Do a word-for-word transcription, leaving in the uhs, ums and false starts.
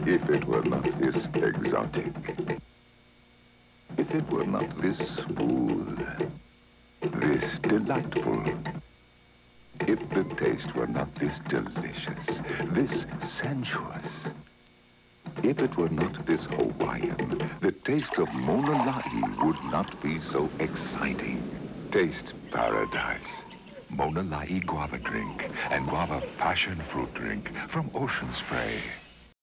If it were not this exotic, if it were not this smooth, this delightful, if the taste were not this delicious, this sensuous, if it were not this Hawaiian, the taste of Mauna La'i would not be so exciting. Taste paradise. Mauna La'i guava drink and guava passion fruit drink from Ocean Spray.